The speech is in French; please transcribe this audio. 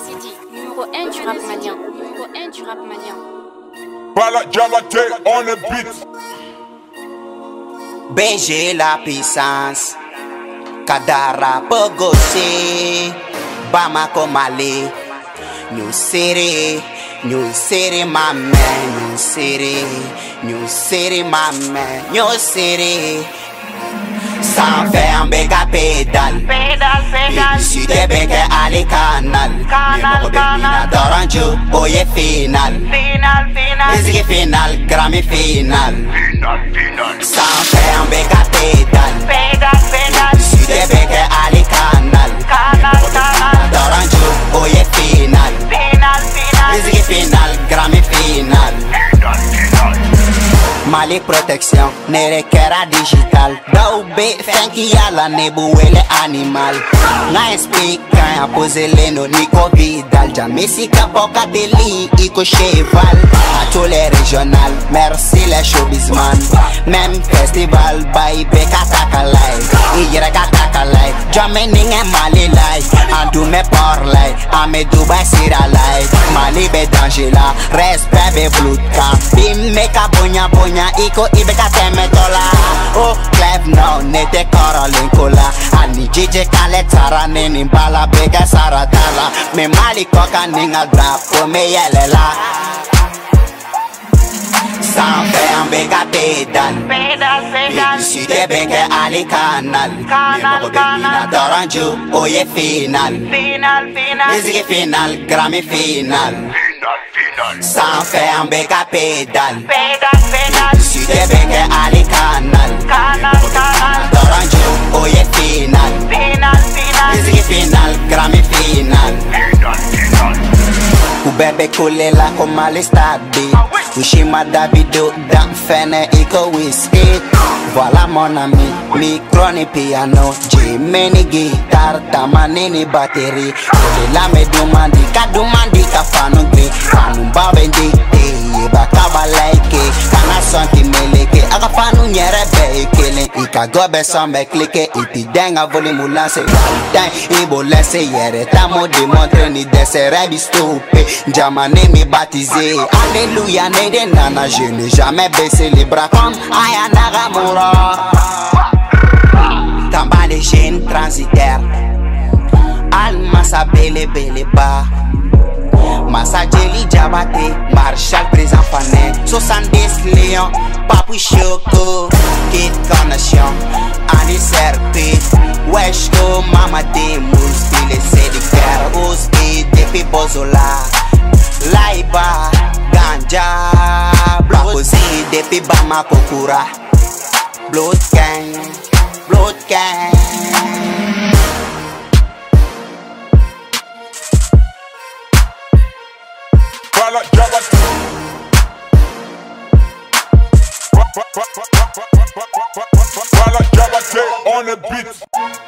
Sidi, numéro 1 du rap malien. Numéro 1 du rap malien. Bala Jabate on the beat. BG la puissance, Kadara Pogosé, Bamako Mali, New City, my man, New City, my man, New City. Sans faire un béga pédale, si t'es béga allez canal, Doranjo, boye final, musique final, Grammy final. Sans faire un béga pédale, si t'es béga allez canal, Doranjo, boye final, musique final, Grammy final. Malik protection, nere kera digital. Daube fenki yala nebu wele animal. Na speak kan pose leno Nico Vidal. Jamesi kaboka deli iko cheval. A tous les régional, merci les showbizman. Même festival by beka taka live. Iyere taka live. Jamais ninge mali live. Andu me por live. Ame Dubai sira live. Mali be danger la. Respect be blood ka. Bim meka bonya bonya. Iko ibeka teme tola. Oh Clef no nete Caroline kola. Ani jije kale tara nini bala bega saratala. Me mali koka ninga drapo me yelela. Sans faire un bega pédale, si t'es bega allez canal, Doranjo, oye final, musique final, Grammy final. Sans faire un bega pédale, si t'es bega allez canal, Doranjo, oye final, musique final, Grammy final. Bébé coulé là comme à l'estade. Ushima Davido dan fene iko whisky. Voilà mon ami, micro ni piano, Jimmy guitar, tamanini batterie. La me dumandi, ka fanu gri, fanu babendi, baka balaike, kana santi meleke, aga fanu nyere beikele, ika gobe sambe klike, iti denga volume lance, dang, ibo lese yere, tamo démontre ni desse rebi stupé, jamane mi baptisé, alléluia nede nana, je n'ai jamais baissé les bras comme Aya Nagamura. Tamba les jeunes transitaires, Alma sa bele ba. Massa Jelly Jabate, Marshall présent fané, 70 lions, Papou Choco, Kid Connection, Annie Serpit, Weshko, Mama Demus, Dile Sédicaire, Oski, Depi Bozola, Laiba, Ganja, Blakozi, Depi Bama Kokura, Blood Gang, Blood Gang. Bala Jabate on the beat.